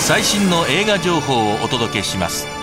最新の映画情報をお届けします。